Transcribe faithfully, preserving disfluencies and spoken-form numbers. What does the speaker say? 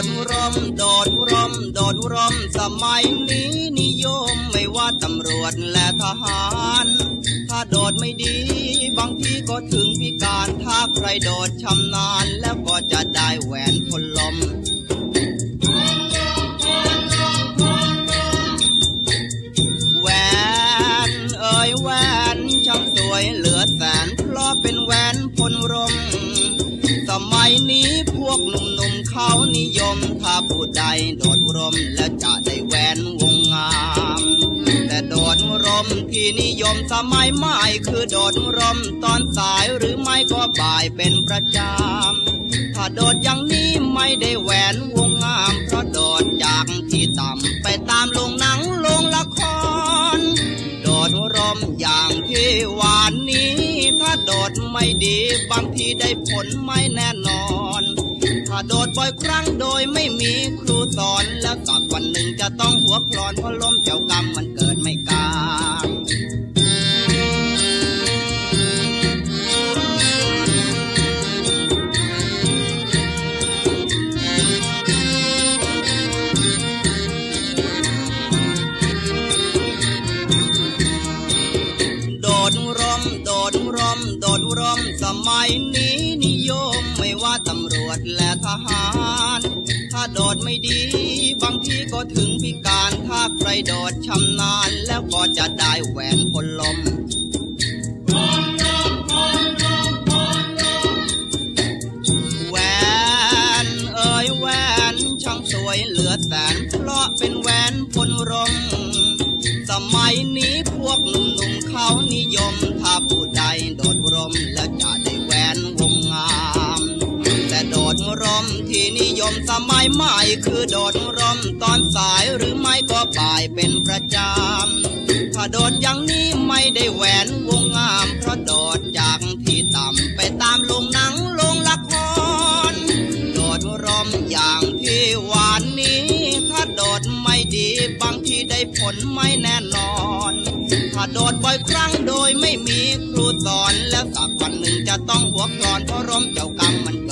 ดร่มโดดร่มโดดร่มสมัยนี้นิยมไม่ว่าตำรวจและทหารถ้าโดดไม่ดีบางทีก็ถึงพิการถ้าใครโดดชำนาญแล้วก็จะได้แหวนพลลมแหวนเอ่ยแหวนช่างสวยเหลือแสนเพราะเป็นแหวนพลรมสมัยนี้พวกหนุ่มๆเขานิยมถ้าผู้ใดโดดร่มแล้วจะได้แหวนวงงามแต่โดดร่มที่นิยมสมัยใหม่คือโดดร่มตอนสายหรือไม่ก็บ่ายเป็นประจำถ้าโดดอย่างนี้ไม่ได้แหวนวงงามเพราะโดดจากที่ต่ำไปตามโรงหนังโรงละครโดดร่มอย่างที่หวานนี้ถ้าโดดไม่ดีบางทีได้ผลไม่แน่นอนถ้าโดดบ่อยครั้งโดยไม่มีครูสอนแล้วสักวันหนึ่งจะต้องหัวคลอนเพราะล้มเจ้ากรรมมันเกิดไม่กลางโดดร่มโดดร่มโดดร่มสมัยนี้นิยมไม่ว่าตำรวจและทหารถ้าโดดไม่ดีบางทีก็ถึงพิการถ้าใครโดดชำนาญแล้วก็จะได้แหวนพลลมแหวนเอ่ยแหวนช่างสวยเหลือแสนเพราะเป็นแหวนพลรมสมัยนี้พวกหนุ่มๆเขานิยมถ้าผู้ใดโดดร่มแล้วจะได้แหวนวงงามแต่โดดร่มที่นิยมสมัยใหม่คือโดดร่มตอนสายหรือไม่ก็บ่ายเป็นประจำถ้าโดดอย่างนี้ไม่ได้แหวนวงงามเพราะโดดจากที่ต่ำไปตามโรงหนังโรงละครโดดร่มอย่างที่หวานนี้ถ้าโดดไม่ดีบางทีได้ผลไม่แน่นอนถ้าโดดบ่อยครั้งโดยไม่มีครูสอนแล้วสักวันหนึ่งจะต้องหัวคลอนเพราะร่มเจ้ากรรมมันเกิด